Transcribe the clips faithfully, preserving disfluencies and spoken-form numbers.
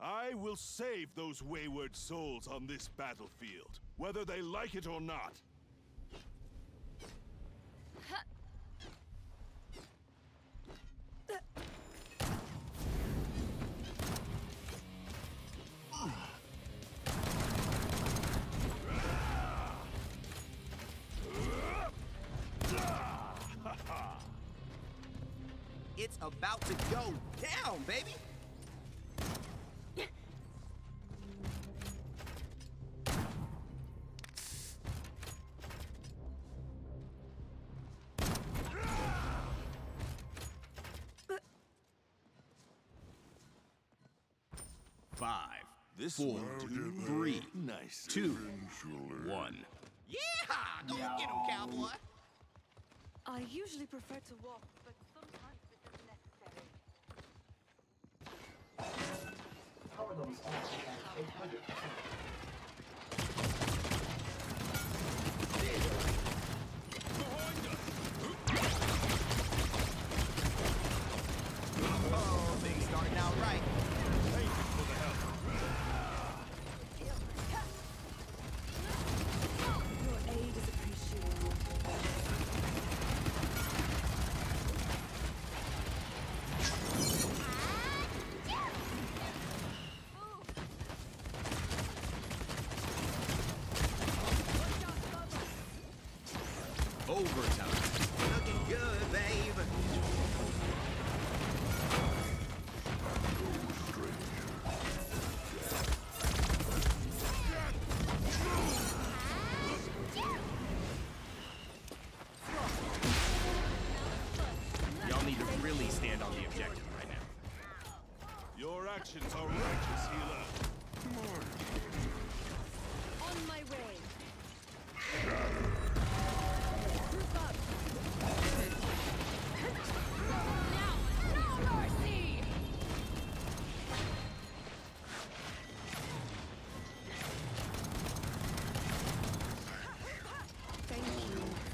I will save those wayward souls on this battlefield, whether they like it or not. It's about to go down, baby! Five, This four, three, nice. two, one. Yeah! Go Yeah. get him, cowboy! I usually prefer to walk, but sometimes this is necessary. Cover those off and take with it. Oh, things starting out right. Thank you for the help. Your aid is appreciated. Overtime. Looking good, babe. Y'all need to really stand on the objective right now. Your actions are righteous, healer. On my way. Group up. Now, no mercy! Thank you.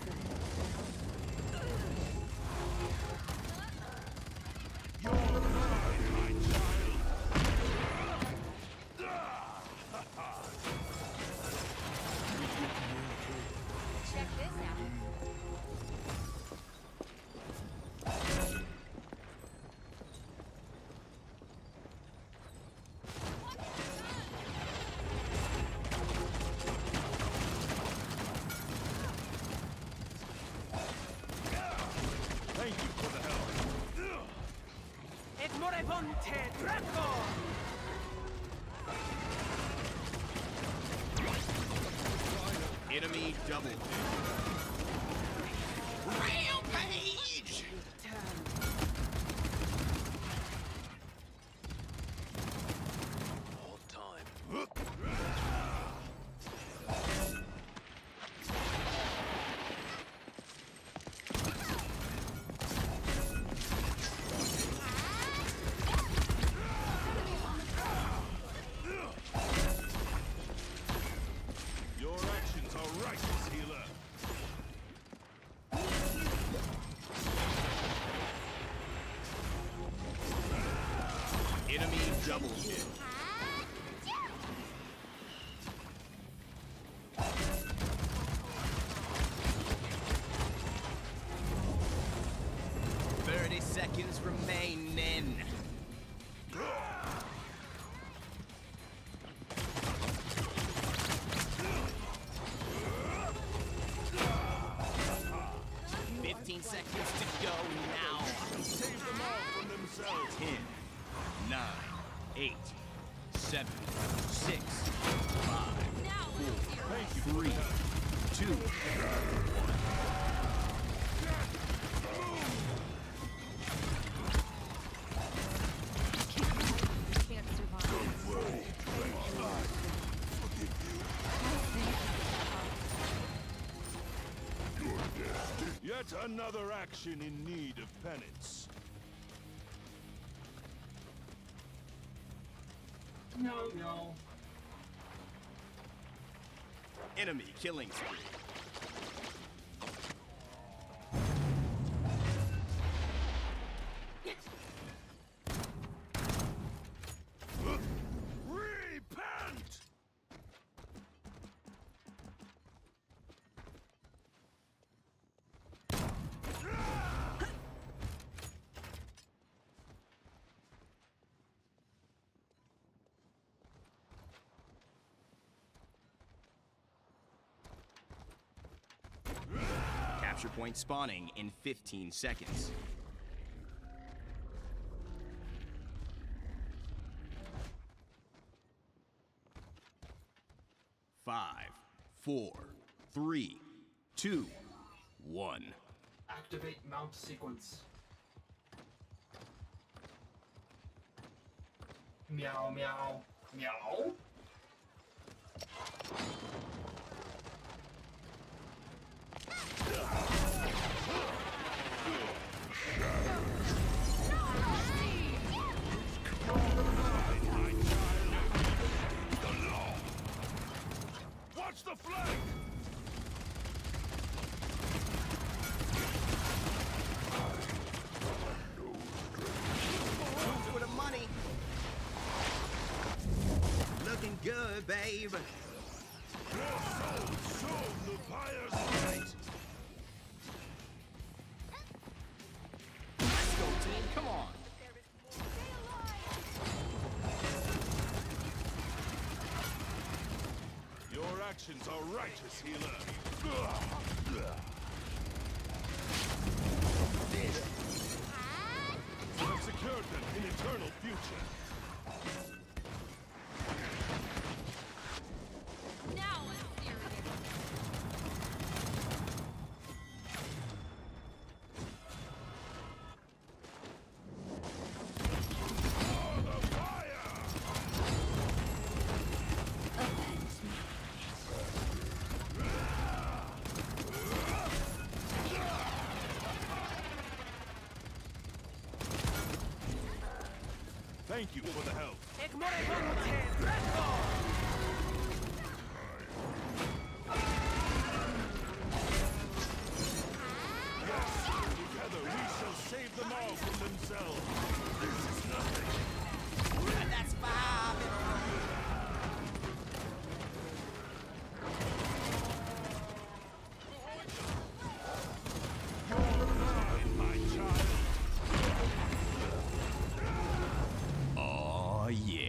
You're mine, my child. Check this out. Thank you for the help. Et moribunde Draco! Enemy double. Rampage! All time. Your actions are righteous, healer. Enemy double kill. Thirty seconds remaining. Fifteen seconds to go now. Save them all from themselves. Ten, nine, eight, seven, six, five, four, Thank you for three, the help. two, one. Can't survive. Yet another action in need of penance. No, no. Enemy killing spree. capture point spawning in fifteen seconds. Five, four, three, two, one. Activate mount sequence. Meow, meow, meow. Watch the flank! For the money. Looking good, babe. Your soul shown the fire's light! Let's go, team. Come on. Your actions are righteous, healer. You have secured them in eternal future. Now I'm serious. The fire! Thank you for the help. Ik moribonde Draco! Yes, together we shall save them all from themselves. This is nothing. That's five. Mine, my child. Oh, yeah.